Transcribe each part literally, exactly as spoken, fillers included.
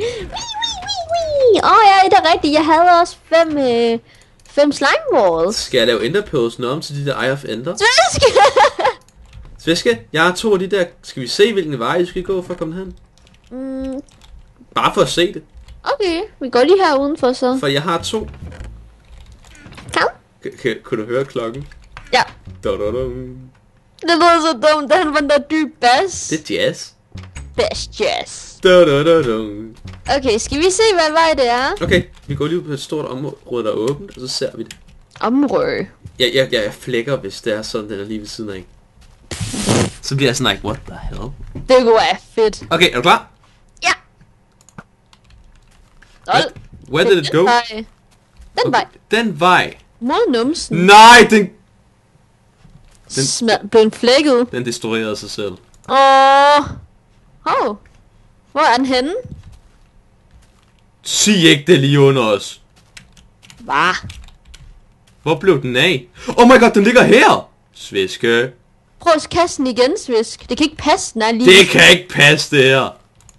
Åh oh, ja, det er rigtigt. Jeg havde også fem, øh, fem slime balls. Skal jeg lave enderpilsen om til de der Eye of Ender? Sviske! Sviske, jeg har to af de der. Skal vi se, hvilken vej vi skal gå for at komme hen? Mm. Bare for at se det. Okay, vi går lige her udenfor så. For jeg har to. Kom. Kunne du høre klokken? Ja. Da-da-dum. Det lyder så dumt, den var der dyb bass. Det er jazz. Bass jazz. Da-da-da-dum. Okay, skal vi se, hvad vej det er? Okay, vi går lige ud på et stort område, der er åbent, og så ser vi det. Område. Jeg, jeg, jeg flækker, hvis det er sådan, den er lige ved siden af. Så bliver jeg sådan like, what the hell? Det kunne være fedt. Okay, er du klar? Ja. Where, where did it go? Den vej. Den Okay, vej. den vej. Mod numsen. Nej, den... Den, Sma- blev flækket. den destruerede sig selv. Åh. Hov. Hvor er den henne? Sig ikke det lige under os. Hvad? Hvor blev den af? Oh my god, den ligger her! Sviske. Prøv at kaste den igen, Svisk. Det kan ikke passe, den er lige... Det kan ikke passe, det her.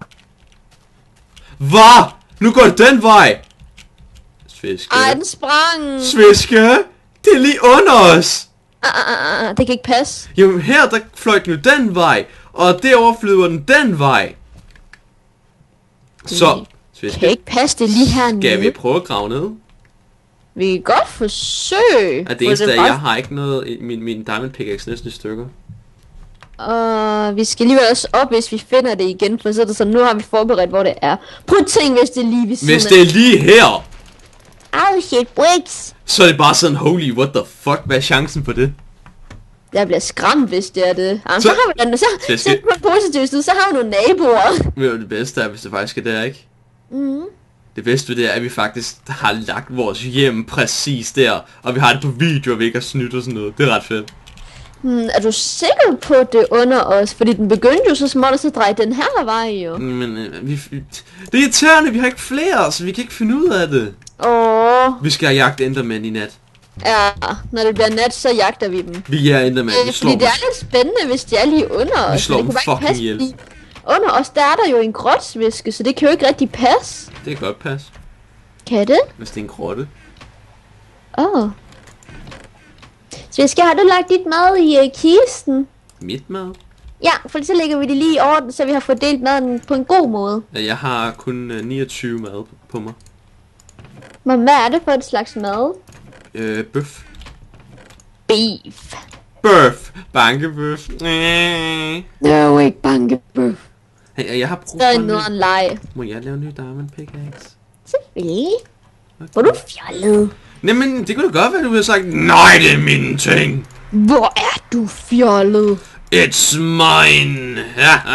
Hvad? Nu går det den vej. Sviske. Ej, den sprang. Sviske. Det er lige under os. Ah, ah, ah, ah. Det kan ikke passe. Jamen her, der fløj den jo den vej. Og derovre flyver den den vej. Så, Det Sviske. kan ikke passe, det er lige hernede. Skal vi prøve at grave ned? Vi kan godt forsøge. Og det eneste er, jeg har ikke noget... Min, min diamond pickaxe næsten i stykker. Og vi skal alligevel også op, hvis vi finder det igen. For så er det sådan, nu har vi forberedt, hvor det er. Prøv at tænke, hvis det er lige ved siden Hvis det er lige her, af... Oh shit, bricks. så er det bare sådan, holy, what the fuck, hvad er chancen på det? Jeg bliver skræmt, hvis det er det. Jamen, Så- så, så har vi den, så, Skal- så på en positiv side, så har vi nogle naboer. Men det bedste er, hvis det faktisk er der, ikke? Mm. Det bedste ved det er, at vi faktisk har lagt vores hjem præcis der. Og vi har det på video, og vi ikke har snydt og sådan noget. Det er ret fedt. Hmm, er du sikker på, at det er under os? Fordi den begyndte jo så småt, og så dreje den her vej jo. Men øh, vi, det er irriterende, vi har ikke flere, så vi kan ikke finde ud af det. Åh, Vi skal have jagt Enderman i nat. ja, når det bliver nat, så jagter vi dem. Vi er Enderman, vi Øh, slår fordi det dem. er lidt spændende, hvis de er lige under os. Vi slår men dem det kunne bare ikke fucking passe, ihjel. fordi under os, der er der jo en grotsviske, så det kan jo ikke rigtig passe. Det kan godt passe, Kan det? hvis det er en grotte. Åh. Oh. Sviske, har du lagt dit mad i uh, kisten? Mit mad? Ja, for så lægger vi det lige i orden, så vi har fordelt maden på en god måde. Ja, jeg har kun øh, niogtyve mad på mig. Men hvad er det for et slags mad? Øh, bøf. Beef. Bøf. Bankebøf. Øh. Det er jo ikke bankebøf. Hey, jeg har brug Der er for en noget ny... en leg. Må jeg lave en ny diamond pickaxe? Selvfølgelig. Okay. Hvor er du fjollet? Nej, men det kunne da godt være, du ville have sagt, nej, det er mine ting. Hvor er du fjollet? It's mine.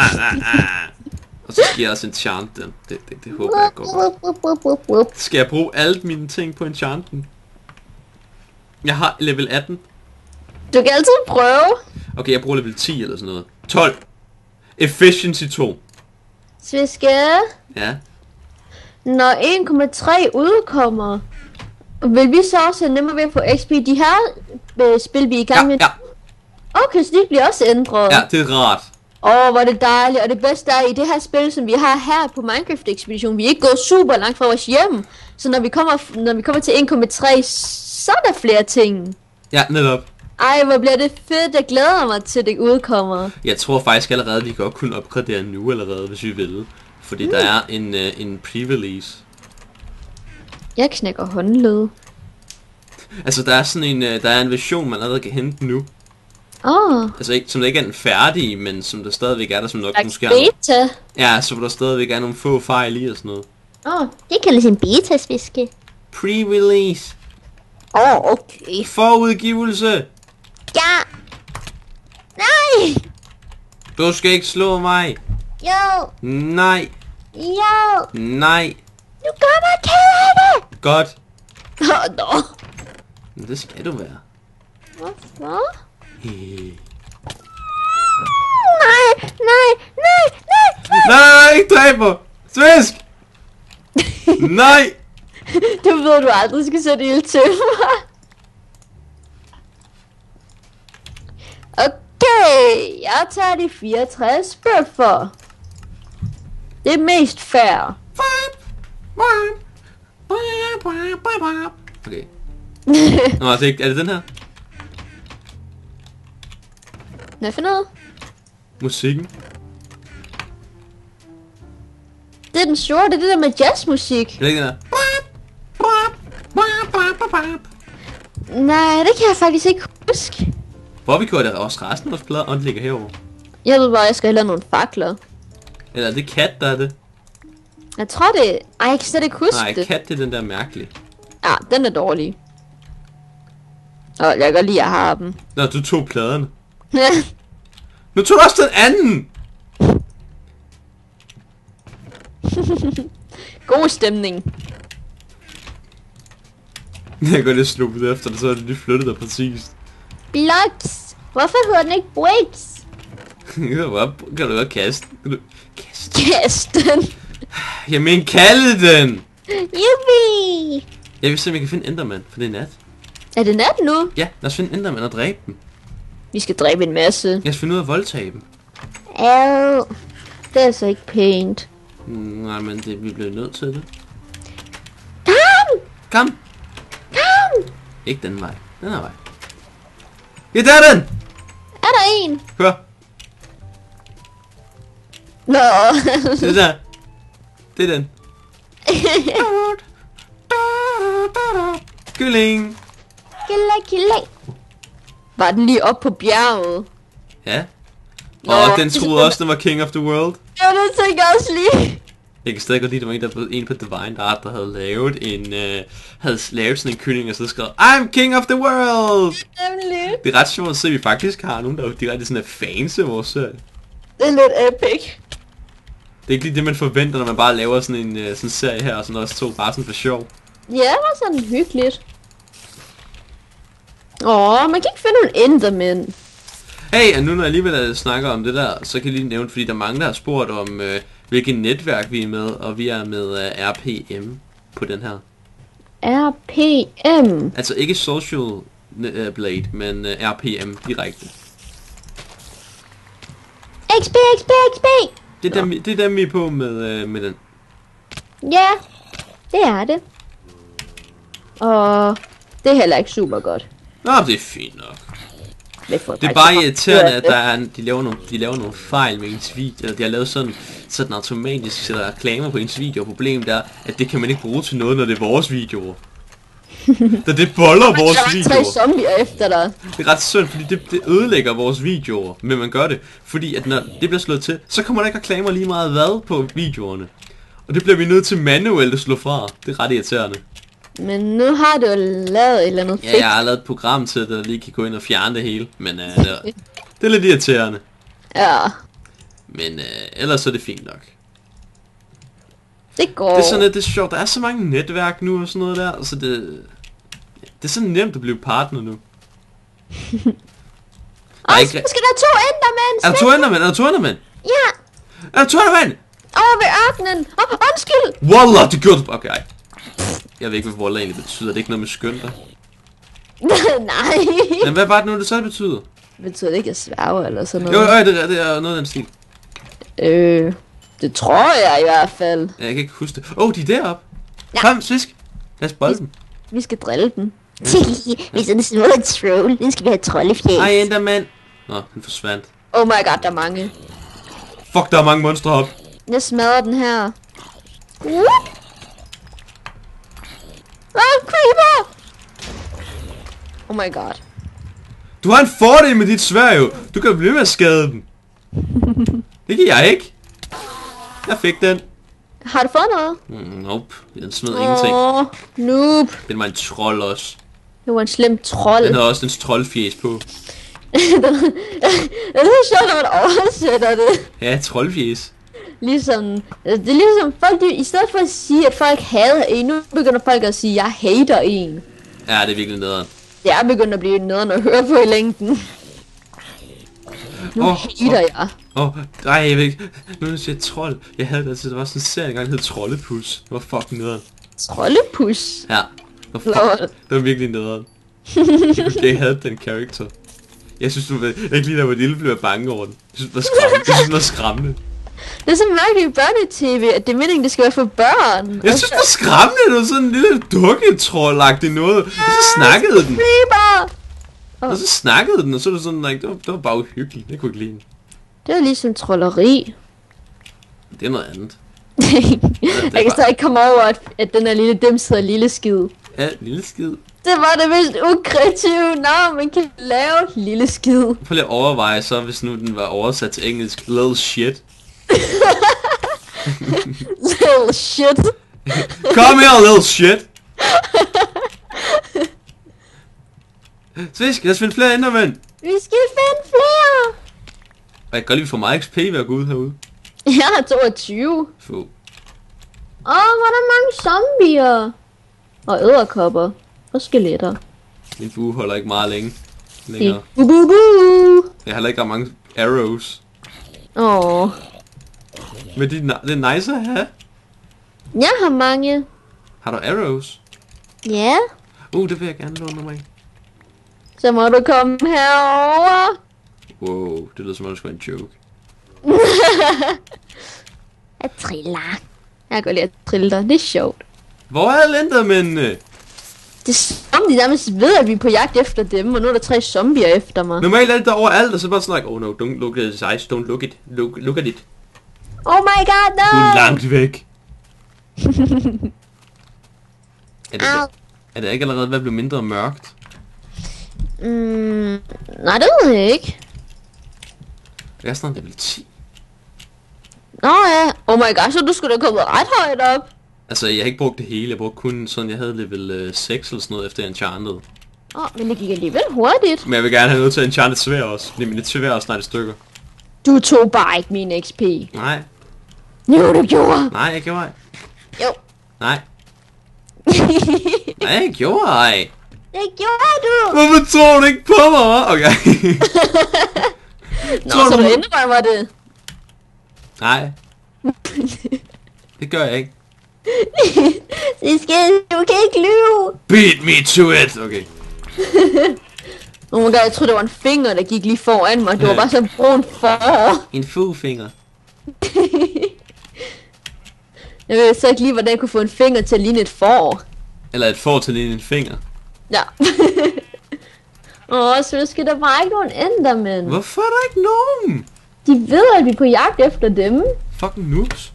Og så skal jeg også enchant den. Det, det, det håber jeg går godt. Skal jeg bruge alle mine ting på enchanten? Jeg har level atten. Du kan altid prøve. Okay, jeg bruger level ti eller sådan noget. tolv. Efficiency to. Sviske. Ja. Når en komma tre udkommer, vil vi så også have nemmere ved at få X P? De her øh, spil, vi er i gang Ja, med. ja, Okay, så de bliver også ændret. ja, det er rart. Åh, hvor er det dejligt. Og det bedste er, i det her spil, som vi har her på Minecraft Ekspedition, vi er ikke gået super langt fra vores hjem. Så når vi kommer, når vi kommer til en komma tre, så er der flere ting. Ja, netop. Ej, hvor bliver det fedt. Jeg glæder mig til, det udkommer. Jeg tror faktisk allerede, vi godt kunne opgradere nu allerede, hvis vi ville. Fordi mm. der er en, uh, en pre-release. Jeg knækker håndled. Altså, der er sådan en, uh, der er en version, man allerede kan hente nu. Åh, oh, Altså, ikke, som der ikke er den færdige, men som der stadigvæk er der, som nok like måske er nogle, beta. ja, så hvor der stadigvæk er nogle få fejl i og sådan noget. Åh, oh, det kaldes en beta-sviske. Pre-release. Åh, oh, okay. Forudgivelse. Ja. Nej. Du skal ikke slå mig. Jo. Nej. Jo. Nej. Du gør mig ked af det. Godt. Åh, oh, nå. Men det skal du være. Hvorfor? Hey. Nej, nej, nej, nej, Nej, nej, nej, ikke dræb mig. Svisk. Nej. Du ved, du aldrig skal sætte ild til mig. Okay, jeg tager de fireogtres bøffer. Det er mest fair. Okay. Nå, det er, ikke, er det den her? Hvad for noget? Musikken. Det er den sorte, det der med jazzmusik. Er det ikke den her? Nej, det kan jeg faktisk ikke huske. Hvor vi kører det også resten af vores plader, og den ligger herovre. Jeg ved bare, jeg skal hælde nogle fakler. Eller er det kat, der er det? Jeg tror det... Ej, jeg kan slet ikke huske Nej, det. kat det er den der mærkelige. Ja, den er dårlig. Og jeg kan godt lide at have dem. Nå, du tog pladerne. Ja. Nu tog du også den anden! God stemning. Jeg går lidt sluppet efter det, så er det lige flyttet der præcist. Blocks. Hvorfor hedder den ikke bricks? Kan du godt, kan du godt kaste? Kan du kaste? Kast den. Jeg mener kalde den! Yippie. Jeg vil se, om jeg kan finde Enderman, for det er nat. Er det nat nu? Ja, lad os finde Enderman og dræbe dem. Vi skal dræbe en masse. Jeg skal finde ud af at voldtage dem. Au. Det er så ikke pænt. Mm, nej, men det, vi bliver nødt til det. Kom! Kom! Kom! Ikke den vej. Den her vej. Ja, der er den! Er der en? Hør. Nå. Det der. Det er den. Kylling. Kille, kille. Var den lige op på bjerget? Ja. Nå, Og den troede også, den var King of the World. Ja, det tænker jeg også lige. Jeg kan stadig godt lide, der var en, der var en på Divine Art, der havde lavet en, øh, havde lavet sådan en kylling, og så skrevet, I'm King of the World! Nemlig. Det er ret sjovt at se, at vi faktisk har nogen, der er direkte sådan er fans af vores serie. Det er lidt epic. Det er ikke lige det, man forventer, når man bare laver sådan en øh, sådan serie her, og sådan også to bare sådan for sjov. Ja, det var sådan hyggeligt. Åh, man kan ikke finde nogen Enderman. Hey, og nu når jeg alligevel snakker om det der, så kan jeg lige nævne, fordi der er mange, der har spurgt om, øh, hvilket netværk vi er med, og vi er med øh, R P M på den her. R P M. Altså ikke Social øh, Blade, men øh, R P M direkte. X P, X P, X P. Det er, dem, det er dem, vi er på med, øh, med den. Ja, det er det. Og det er heller ikke super godt. Nå, det er fint nok. Det, får Det er bare irriterende, at der er, de, laver nogle, de laver nogle fejl med ens video. De har lavet sådan, så den automatisk sætter reklamer på ens video. Problemet er, at det kan man ikke bruge til noget, når det er vores videoer. Da det boller vores Der er tre videoer. zombier efter dig. Det er ret synd, fordi det, det ødelægger vores videoer. Men man gør det, fordi at når det bliver slået til, så kommer der ikke reklamer lige meget hvad på videoerne. Og det bliver vi nødt til manuelt at slå fra. Det er ret irriterende. Men nu har du lavet et eller andet Ja, fix. jeg har lavet et program til, der lige kan gå ind og fjerne det hele. Men uh, det, er, det er lidt irriterende. Ja, Men uh, ellers er det fint nok. det går. Det er sådan lidt, det er sjovt. Der er så mange netværk nu og sådan noget der. Så det, det er så nemt at blive partner nu. Og er så ikke- skal der to Endermans. Er der to Endermænd? Er der to Endermænd? Ja, Er der to Endermænd? over ved ørkenen. Oh, undskyld. Wallah, det gjorde du. Okay, ej. Jeg ved ikke, hvad Wallah egentlig betyder. Det er ikke noget med skøn der. Nej. Men hvad var det nu, det så betyder? Betyder det ikke at sværge eller sådan Jo, noget? jo, det er, det er noget af den stil. Øh, det tror jeg i hvert fald. Ja, jeg kan ikke huske det. Åh, oh, de er deroppe. Ja. Kom, svisk. Lad os bolde dem. Vi skal drille dem. Vi er sådan en små troll. Den skal vi have troldefjæs. Ej, Endermand. Nå, den forsvandt. Oh my god, der er mange. Fuck, der er mange monstre heroppe. Jeg smadrer den her. Whoop. Ah, creeper! Oh my god. Du har en fordel med dit sværd jo. Du kan blive med at skade dem. Det kan jeg ikke. Jeg fik den. Har du fået noget? Mm, nope. Den smed ingenting. Åh, noob. Den var en trold også. Det var en slem trold. Den havde også den troldfjæs på. Det er så sjovt, når man oversætter det. Ja, troldfjæs. Ligesom, det er ligesom folk, de, i stedet for at sige, at folk hader en, nu begynder folk at sige, at jeg hater en. Ja, det er virkelig nederen. Det er begyndt at blive nederen at høre på i længden. Nu Åh, oh, hater åh. jeg. Åh, oh, nej, jeg ved ikke. Nu er det siger trold. Jeg havde det altid, der var sådan en serie engang, der hed Troldepus. Det var fucking nederen. Troldepus. Ja. Det var, fuck, Lol. det var virkelig nederen. Jeg, jeg havde den karakter. Jeg synes, du var, jeg ikke lige da jeg var lille, blev jeg bange over den. Jeg synes, det var skræmmende. Jeg synes, det var skræmmende. Det er så mærkeligt i børnetv, at det er meningen, det skal være for børn. Jeg synes, det er skræmmende, det var sådan en lille dukketroll-agtig noget. Og så snakkede den. Fliber! Og så snakkede den, og så er det sådan, like, det, var, det var bare uhyggeligt. Det kunne ikke lide den. Det er ligesom trolleri. Det er noget andet. Jeg kan stadig ikke komme over, at, at den her lille dims hedder lille skid. Ja, lille skid. Det var det mest ukreative navn, man kan lave. Lille skid. Prøv lige at overveje så, hvis nu den var oversat til engelsk. Little shit. Little shit. Kom her, little shit. Svisk, lad os finde flere endermænd. Vi skal finde flere. Og jeg kan godt lide for meget X P ved at gå ud herude. Jeg har toogtyve. Få. Åh, oh, hvor er der mange zombier. Og edderkopper. Og skeletter. Min bue holder ikke meget længe. Længere. Bu bu bu. Jeg har heller ikke ret mange arrows. Åh. Oh. Men de, det er nice at have. Jeg har mange. Har du arrows? Ja. Uh, det vil jeg gerne låne mig. Så må du komme herover. Wow, det lyder som om det skulle være en joke. Jeg triller. Jeg går lige at trille dig. Det er sjovt. Hvor er alle endermændene? Det er som de nærmest ved, at vi er på jagt efter dem, og nu er der tre zombier efter mig. Normalt er det der overalt, og så bare sådan like, oh no, don't look at his eyes, don't look it, look, look at it. Oh my god, no! Du er langt væk. er, det, er det ikke allerede ved at blive mindre mørkt? Mm, nej, det ved jeg ikke. Jeg er snart level ti. Nå ja, oh my god, så du skulle da komme ret højt op. Altså, jeg har ikke brugt det hele, jeg brugte kun sådan, jeg havde level øh, seks eller sådan noget efter Enchanted. Åh, oh, men det gik alligevel hurtigt. Men jeg vil gerne have noget til Enchanted svær også, fordi mit svær er snart i stykker. Du tog bare ikke min X P. Nej. Jo, du gjorde. Nej, jeg gjorde ej. Jo. Nej. Nej, jeg gjorde ej. Det gjorde du. Hvorfor tror du ikke på mig? Okay. Nå, tror så du indrømmer det. Nej. Det gør jeg ikke. Det skal, du kan ikke lyve. Beat me to it. Okay. Oh my god, jeg troede det var en finger, der gik lige foran mig. Det var bare sådan brun for. En fufinger. Jeg ved så ikke lige, hvordan jeg kunne få en finger til at ligne et får. Eller et får til at ligne en finger. Ja. Åh, så skal der bare ikke nogen endermænd. Hvorfor er der ikke nogen? De ved, at vi er på jagt efter dem. Fucking noobs.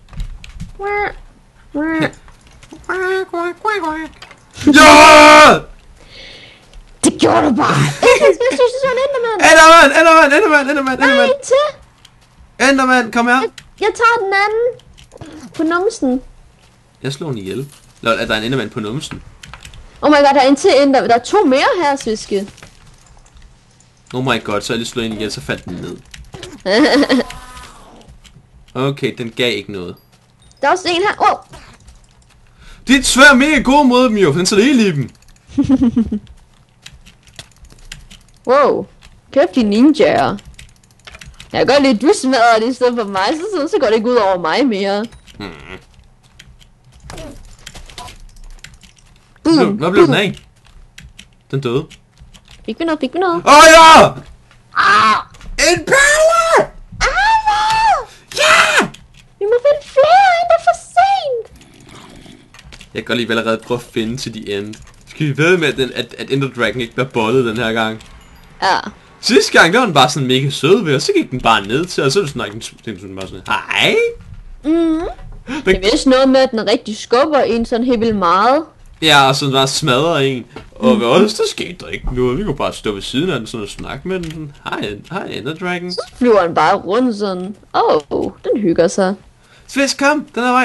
Ja! Det gjorde du bare. Jeg synes, det er en endermand. Endermand, endermand, endermand, endermand, endermand. Nej, til. Endermand, kom her. Jeg, jeg tager den anden. På numsen. Jeg slår den ihjel. Lol, er der en endermand på numsen? Oh my god, der er en til ender. Der er to mere her, Sviske. Oh my god, så er jeg lige slået en ihjel, så faldt den ned. Okay, den gav ikke noget. Der er også en her. Wow. Dit svær er mega god mod dem jo, for den sætter helt i dem. Wow. Kæft de ninjaer. Jeg kan godt lide, du smadrer det i stedet for mig, så, så går det ikke ud over mig mere. Hmm. Boom. Hvad blev den af? Den døde. Fik vi noget, fik vi noget. Åh oh, ja! Ah! En perle! Ah! Ja! Vi må finde flere, inden det er for sent. Jeg kan godt lige vel allerede prøve at finde til de end. Skal vi ved med, at, den, at, at Ender Dragon ikke bliver bollet den her gang? Ja. Sidste gang, der var den bare sådan mega sød ved, og så gik den bare ned til, og så er det sådan, like, den sådan bare sådan, hej! Mhm. Det er vist noget med, at den rigtig skubber en sådan helt vildt meget. Ja, og så bare smadrer en. Og ved os, der skete der ikke noget. Vi kunne bare stå ved siden af den sådan og snakke med den. Sådan, hej, hej Ender Dragon. Så flyver den bare rundt sådan. Åh, oh, den hygger sig. Svisk, kom, den er vej.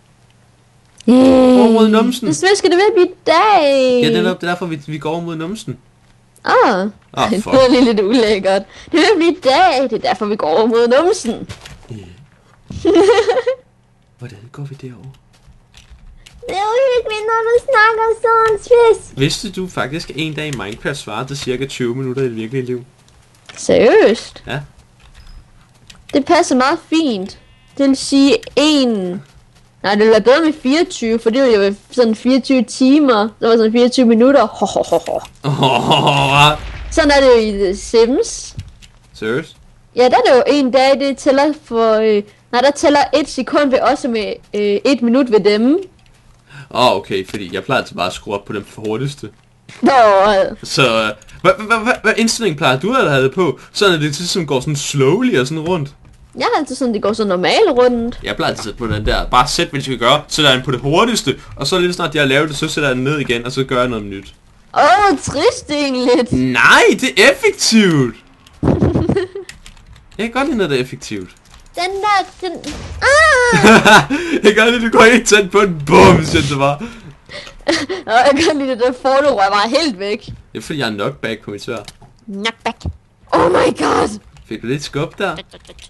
Yay. Over mod numsen. Det svisker, det vil blive dag. Ja, det er, det er derfor, vi, vi går over mod numsen. Ah, Ah, det fuck. er lige lidt ulækkert. Det vil blive dag, det er derfor, vi går over mod numsen. Yeah. Hvordan går vi derover? Det er uhyggeligt, når du snakker sådan, Svis. Vidste du faktisk, at en dag i Minecraft svarer til cirka tyve minutter i det virkelige liv? Seriøst? Ja. Det passer meget fint. Det vil sige en... Nej, det ville være bedre med fireogtyve, for det ville jo være sådan fireogtyve timer. Det var sådan fireogtyve minutter. Ho, ho, ho, ho. Oh, Sådan er det jo i The Sims. seriøst? Ja, der er det jo en dag, det tæller for øh, Nej, der tæller et sekund ved os, med øh, et minut ved dem. Åh, oh, okay, fordi jeg plejer altså bare at skrue op på den hurtigste. Nå, Så, øh, hvad, hvad, hvad, hvad indstilling plejer du at have det på? Sådan at det til sådan går sådan slowly og sådan rundt. jeg har altid sådan, det går så normalt rundt. Jeg plejer altid at sætte på den der. Bare sæt, hvad de skal gøre. Sætter jeg den på det hurtigste. Og så lige snart jeg har lavet det, så sætter jeg den ned igen. Og så gør jeg noget nyt. Åh, oh, trist egentlig. Nej, det er effektivt. Jeg kan godt lide, når det er effektivt. Den der, den... Ah! Jeg kan godt lide, du går helt tæt på den. Bum, siger det bare. Nå, jeg kan godt lide, det der fornu rører bare helt væk. Det er fordi, jeg er knockback på mit svær. Knockback. Oh my god. Fik du lidt skub der?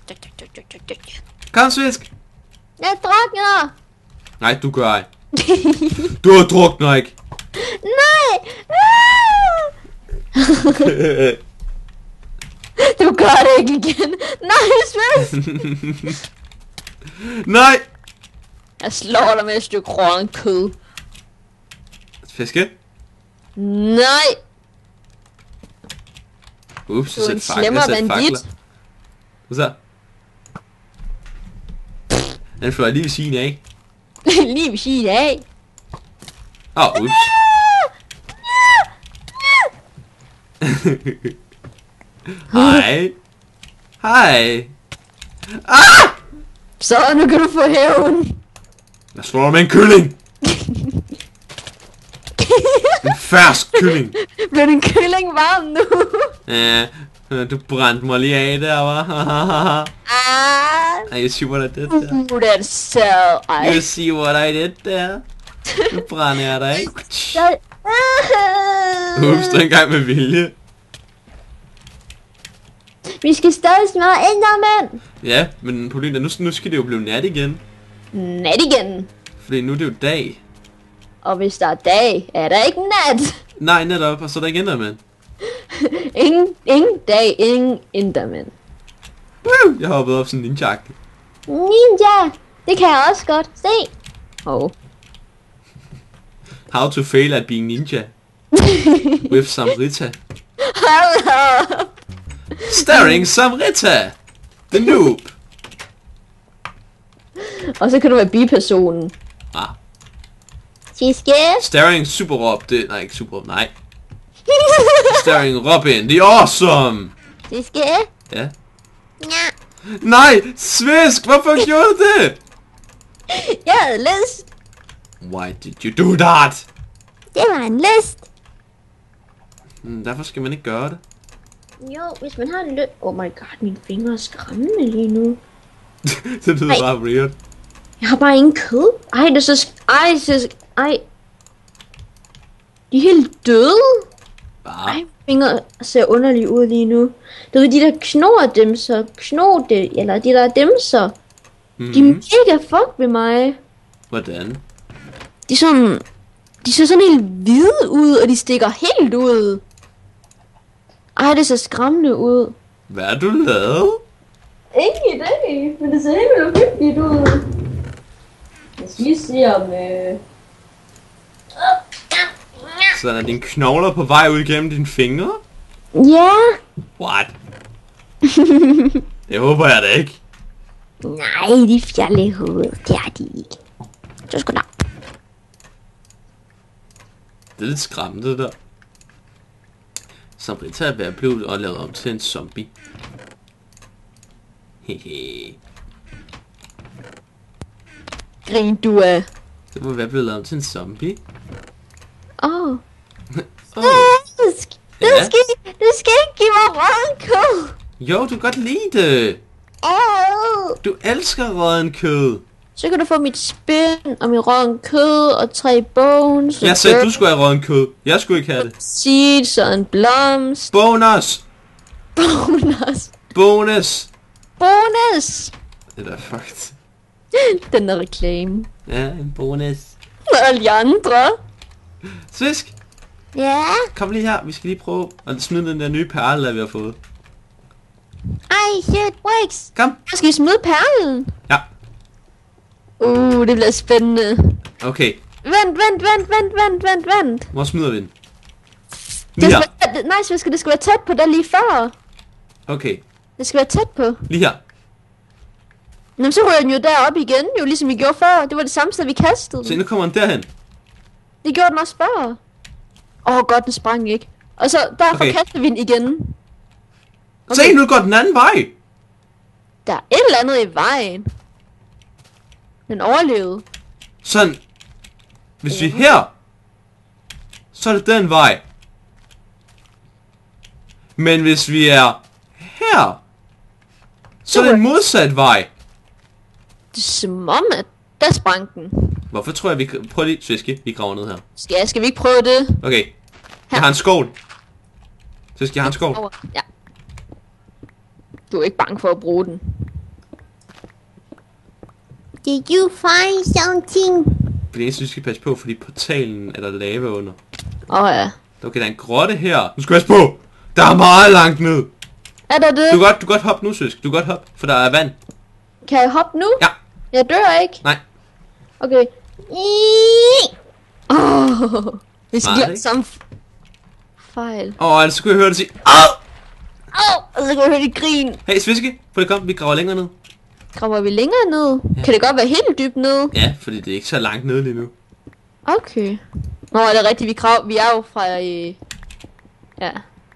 Kom, Svisk. Jeg drukner. Nej, du gør ej. Du har drukner ikke. Nej. Ah! Du gør det ikke igen. Nej, Svisk. Nej. Jeg slår dig med et stykke rådent kød. Fiske. Nej. Ups, Du er jeg en sætter fakler. slemmere Jeg sætter bandit. fakler. Hvad så? Den fløj lige ved siden af. Lige ved siden af. Åh, oh, ups. Hej. Hej. Ah! Så nu kan du få hævn. Jeg slår dig med en kylling. En fersk kylling. Bliver din kylling varm nu? Ja, du brændte mig lige af der, hva'? Ah. You see what I did there? Uh, that's so You I. see what I did there? Nu brænder jeg dig, ikke? Ups, det er engang med vilje. Vi skal stadig smadre Enderman. Ja, men problemet er, nu, nu skal det jo blive nat igen. Nat igen. Fordi nu er det jo dag. Og hvis der er dag, er der ikke nat. Nej, netop, og så er der ikke Enderman. Ingen, ingen dag, ingen Enderman. Woo! Jeg har hoppet op sådan en ninja-agtig. Ninja. Det kan jeg også godt. Se. Oh. How to fail at being ninja. With Samrita. Hold up. Starring Samrita. The noob. Og så kan du være bipersonen. Ah. Siske. Starring Super Rob. Det, nej, ikke Super Rob, nej. Starring Robin. The Awesome. Siske. Ja. Ja. Nej, Svisk, hvorfor gjorde du det? Jeg havde lyst. Why did you do that? Det var en lyst. Hmm, derfor skal man ikke gøre det. Jo, hvis man har en lyst. Oh my god, mine fingre er skræmmende lige nu. Det lyder Ej. bare weird. Jeg har bare ingen kød. Ej, det er så... sk- Ej, det er så... sk- Ej. De er helt døde. Bare. Ej, mine fingre ser underlige ud lige nu. Du ved, de der knordemser, knode, eller de der demser, Mm-hmm. de er mega fuck ved mig. Hvordan? De er sådan... De ser sådan helt hvide ud, og de stikker helt ud. Ej, det ser skræmmende ud. Hvad har du lavet? Ingen idé, men det ser helt vildt hyggeligt ud. Jeg skal lige se om... Øh... Så er dine knogler på vej ud gennem dine fingre? Ja. What? Det håber jeg da ikke. Nej, de fjalle i hovedet. Det er de ikke. Så sgu da. Det er lidt skræmmende det der. Samrita er ved at blive og lavet om til en zombie. Hehe. Grin du af. Det må være blevet lavet om til en zombie. Åh. Oh. Oh. Du skal, du, Ja. skal, du skal ikke give mig rødkød. Jo, du kan godt lide det. Oh. Du elsker rådden kød. Så kan du få mit spin og mit rådden kød og tre bones. Jeg sagde, du skulle have rådden kød. Jeg skulle ikke have det. Seeds og en blomst. Bonus! Bonus. Bonus! Bonus. Det er da fucked. Den der reklame. Ja, en bonus. Og alle de andre. Svisk, Ja. kom lige her. Vi skal lige prøve at smide den der nye perle, der vi har fået. Ej, shit, Wix. Kom. Jeg skal smide perlen. Ja. Uh, det bliver spændende. Okay, Vent, vent, vent, vent, vent, vent, vent. hvor smider vi den? Det Lige her. skal, være- nej, Sviske, det skal være tæt på der lige før. Okay, Det skal være tæt på. lige her. Nå, så ryger den jo derop igen, jo ligesom vi gjorde før. Det var det samme sted, vi kastede Se, den. nu kommer den derhen. Det gjorde den også før. Åh, oh, godt, den sprang ikke. Og så derfor Okay. kaster vi den igen. Okay. Se, nu går den anden vej. Der er et eller andet i vejen. Den overlevede. Sådan. Hvis vi er her, så er det den vej. Men hvis vi er her, så er det en modsat vej. Det er som om, at der sprang den. Hvorfor tror jeg, vi... Prøv lige, Sviske, vi graver ned her. Skal, jeg, skal vi ikke prøve det? Okay. Jeg har en skål. Sviske, jeg har en skål. Over. Ja. Du er ikke bange for at bruge den. Did you find something? Det eneste, vi skal passe på, fordi portalen er der lava under. Åh oh, ja. Okay, der er en grotte her. Nu skal vi passe på. Der er meget langt ned. Er der det? Du kan godt, du kan godt hoppe nu, Sviske. Du kan godt hoppe, for der er vand. Kan jeg hoppe nu? Ja. Jeg dør ikke. Nej. Okay. Åh. Oh, vi skal Smart, gøre ikke? samme f- fejl. Åh, oh, så kunne jeg høre det sige. Au! Åh, og så kan jeg høre det grin. Hey, Sviske, prøv at komme. Vi graver længere ned. Graver vi længere ned? Ja. Kan det godt være helt dybt ned? Ja, fordi det er ikke så langt ned lige nu. Okay. Nå, er det rigtigt? Vi, grav... vi er jo fra... Øh... Ja.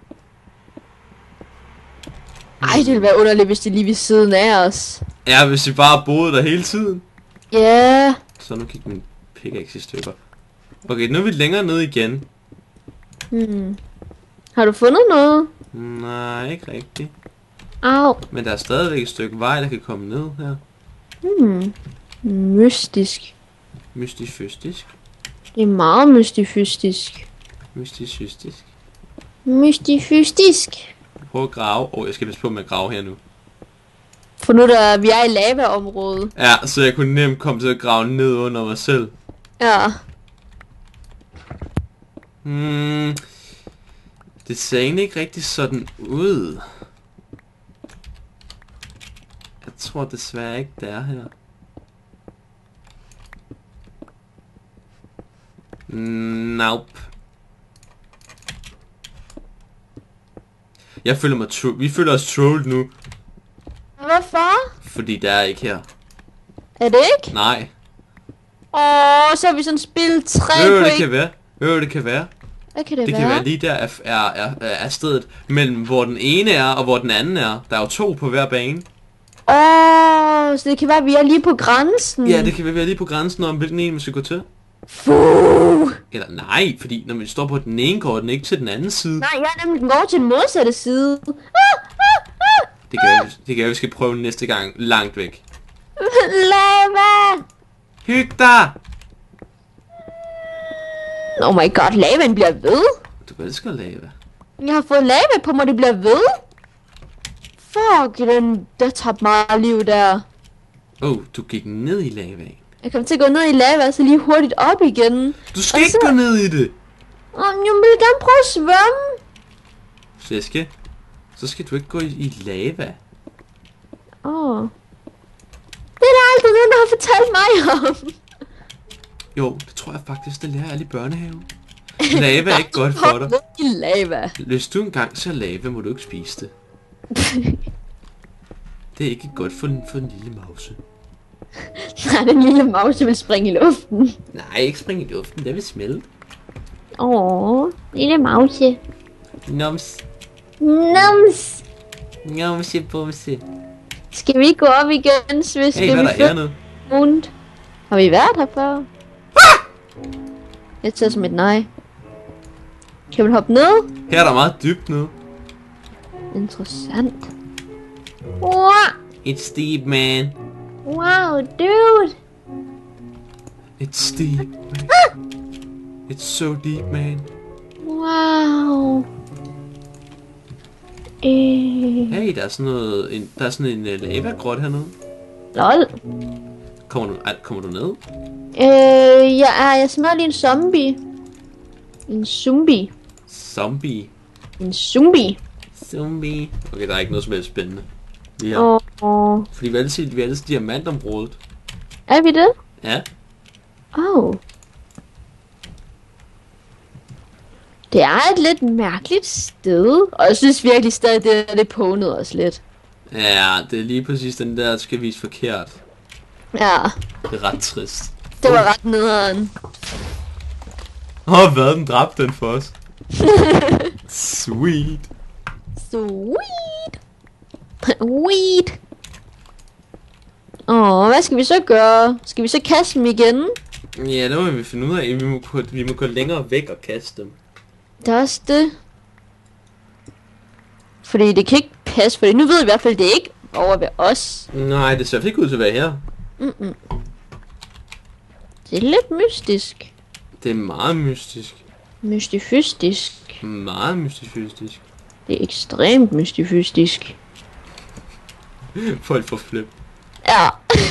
Ej, det ville være underligt, hvis det er lige ved siden af os. Ja, hvis vi bare boede der hele tiden. Ja. Yeah. Så nu gik min pickaxe i stykker. Okay, nu er vi længere ned igen. Hmm. Har du fundet noget? Nej, ikke rigtigt. Au. Men der er stadigvæk et stykke vej, der kan komme ned her. Hmm. Mystisk. Mystisk fystisk. Det er meget mystifystisk. Mystisk fystisk. Mystifystisk. Prøv at grave. Åh, oh, jeg skal passe på med at grave her nu. For nu der, vi er i lavaområdet. Ja, så jeg kunne nemt komme til at grave ned under mig selv. Ja. Hmm. Det ser egentlig ikke rigtig sådan ud. Jeg tror desværre ikke, det er her. Nope. Jeg føler mig tro- Vi føler os trolled nu, Hvorfor? fordi der er ikke her. Er det ikke? Nej. Åh, så har vi sådan spillet tre Ved du, på hvad det ikke. kan være? Ved du, hvad det kan være? Hvad kan det, Det være? kan være lige der er, er, er, er stedet mellem hvor den ene er og hvor den anden er. Der er jo to på hver bane. Åh, så det kan være, at vi er lige på grænsen. Ja, det kan være lige på grænsen om hvilken en man skal gå til. Fuh. Eller nej, fordi når man står på den ene, går den ikke til den anden side. Nej, jeg er nemlig den går til den modsatte side. Det kan være, det kan være, vi skal prøve næste gang langt væk. Lava! Hyg dig! Oh my god, lavaen bliver ved. Du elsker lava. Jeg har fået lava på mig, det bliver ved. Fuck, den, der tabte meget liv der. Oh, du gik ned i lavaen. Jeg kommer til at gå ned i lava, og så lige hurtigt op igen. Du skal Og ikke så- gå ned i det. Åh, jeg vil gerne prøve at svømme. Flæske, så skal du ikke gå i, i lava. Åh. Oh. Det er der aldrig nogen, der har fortalt mig om. Jo, det tror jeg faktisk, det lærer alle i børnehaven. Lava er ikke godt for dig. Ned i lava. Hvis du engang ser lava, må du ikke spise det. Det er ikke godt for en, for en lille mause. Nej, den lille mause vil springe i luften. Nej, ikke springe i luften, det vil smelte. Åh, lille mause. Noms. Nums. Nomse bumse. Skal vi gå op igen, Svis? Hey, Skal hvad er vi der flytte hernede? rundt? Har vi været her før? Jeg tager som et nej. Kan man hoppe ned? Her er der meget dybt nede. Interessant. Wow, It's deep, man. wow dude. It's deep, man. It's so deep, man. Wow. Øh, Hey, der er sådan noget, en, der er sådan en uh, lavagrot hernede. lol. Kommer du, ej, kommer du ned? Øh, jeg er, jeg smager lige en zombie. En zombie. Zombie. En zombie. Zombie. Okay, der er ikke noget som helst spændende. Lige her. Åh, åh. Fordi vi er altid, vi er altid diamantområdet. Er vi det? Ja. Åh. Oh. Det er et lidt mærkeligt sted. Og jeg synes virkelig stadig, det, det pånede os lidt. Ja, det er lige præcis den der, der skal vise forkert. Ja, Det er ret trist. det var ret nederen. Åh, oh, hvad? Den dræbte den for os. Sweet. Sweet. Sweet. Åh, hvad skal vi så gøre? Skal vi så kaste dem igen? Ja, det må vi finde ud af. Vi må, gå- vi må gå længere væk og kaste dem. Det er også det. Fordi det kan ikke passe, fordi nu ved vi i hvert fald, det er ikke over ved os. Nej, det ser i hvert fald ikke ud til at være her. Mm-mm. Det er lidt mystisk. Det er meget mystisk. Mystifystisk. Meget mystifystisk. Det er ekstremt mystifystisk. Folk får flip. Ja.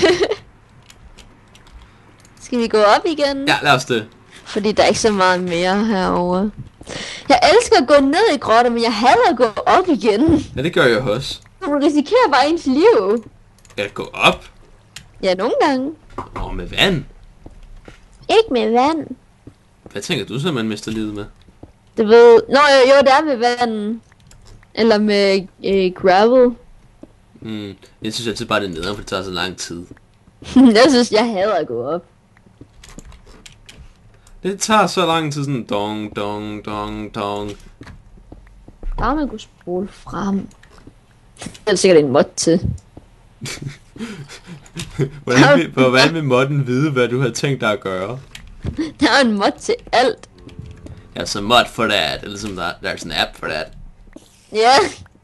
Skal vi gå op igen? Ja, lad os det. Fordi der er ikke så meget mere herovre. Jeg elsker at gå ned i grotter, men jeg hader at gå op igen. Ja, det gør jeg også. Du risikerer bare ens liv. At gå op? Ja, nogle gange. Åh, med vand. Ikke med vand. Hvad tænker du så, man mister livet med? Du ved... Nå jo, jo, det er med vand. Eller med øh, gravel. Mm, jeg synes altid bare, det er nederen, for det tager så lang tid. Jeg synes, jeg hader at gå op. Det tager så lang tid, sådan dong, dong, dong, dong. Bare man kunne spole frem. Det er sikkert en mod til. Hvordan vil, hvordan vil modden vide, hvad du havde tænkt dig at gøre? Der er en mod til alt. There's a mod for that, eller som der, there's an app for that. Ja.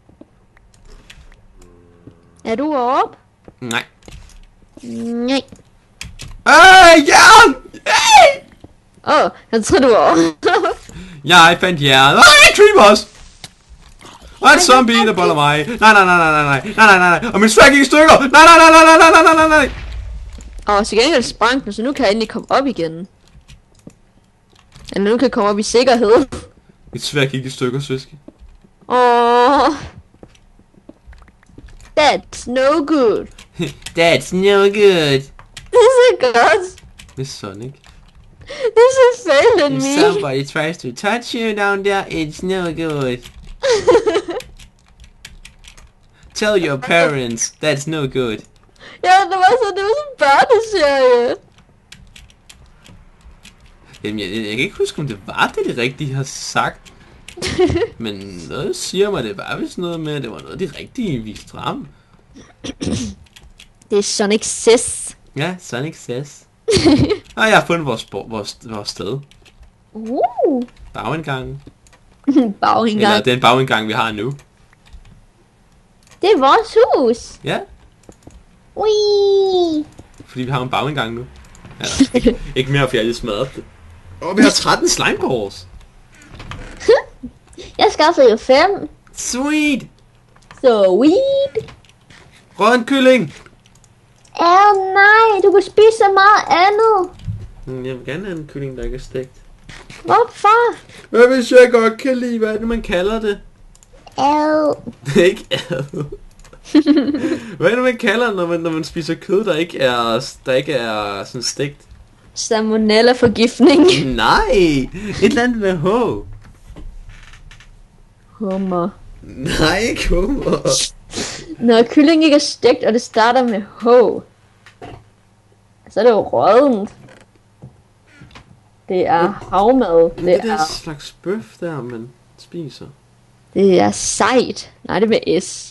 Er du op? Nej. Nej. Hey, jern! Hey! Åh, oh, jeg tror du var op. Jeg fandt jern. Hey, creepers! Og en zombie, der boller mig. Nej, nej, nej, nej, nej, nej, nej, nej, nej. Og min svær gik i stykker. Nej, nej, nej, nej, nej, nej, nej, nej, nej. Åh, oh, så gengæld sprang den, så nu kan jeg endelig komme op igen. Eller nu kan jeg komme op i sikkerhed. Mit svær gik i stykker, søske. Åh. Oh. That's no good. That's no good. Det er så godt. Det er Sonic. Det er så fail in If me. somebody tries to touch you down there, it's no good. Tell your parents, that's no good. Ja, det var så, det var sådan en børneserie. Jamen, jeg, jeg kan ikke huske, om det var det, de rigtige har sagt. Men noget siger mig, det var vist noget med, at det var noget, de rigtige viste frem. Det er Sonic Sis. Ja, Sonic Says. Og jeg har fundet vores, vores, vores sted. Uh. Bagindgangen. Bagindgang. Eller den bagindgang, vi har nu. Det er vores hus. Ja, Ui. fordi vi har en bagindgang nu. Ja, ikke, ikke mere, for jeg har lige smadret det. Og vi har tretten slimeballs. Jeg skaffede jo fem. Sweet. Så weed. Rød kylling. Åh oh, nej, du kan spise så meget andet. Mm, Jeg vil gerne have en kylling, der ikke er stegt. Hvorfor? Hvad hvis jeg godt kan lide, hvad er det, man kalder det? Åh. Det er ikke ad. Hvad er det, man kalder, når man, når man spiser kød, der ikke er, der ikke er sådan stegt? Salmonella forgiftning. Nej, et eller andet med H. Hummer. Nej, ikke hummer. Når kylling ikke er stegt, og det starter med H, så er det jo rådent. Det er havmad. Det Det er det er, slags bøf der, man spiser. det er sejt. Nej, det er med S.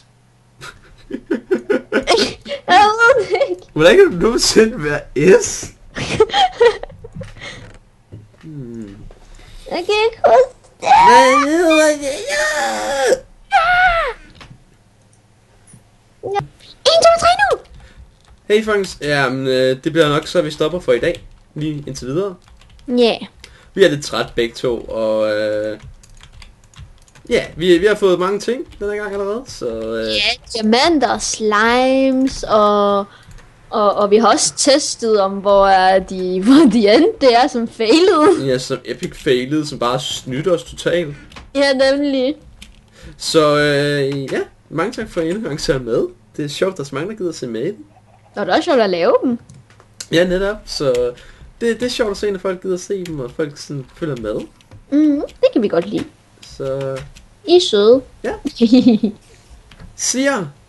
Jeg ved det ikke. Hvordan kan du nogensinde være S? Hmm. Jeg kan ikke huske det. Hvad hedder det? En, to, tre nu. Hey folkens, ja, men, øh, det bliver nok så, vi stopper for i dag. Lige indtil videre. Ja. Yeah. Vi er lidt træt begge to, og øh, ja, vi, vi har fået mange ting den her gang allerede, så øh, Ja, diamanter, slimes, og, og, og vi har også testet om, hvor er de, hvor de endte, det er som failede. ja, som epic failede, som bare snytter os totalt. Ja, nemlig. Så øh, ja, mange tak for endnu en gang at med. Det er sjovt, der er så mange, der gider at se med. Og det er også sjovt at lave dem. Ja, netop, så det, det er sjovt at se, når folk gider at se dem, og folk sådan følger med. Mm, det kan vi godt lide. Så I er søde. ja, siger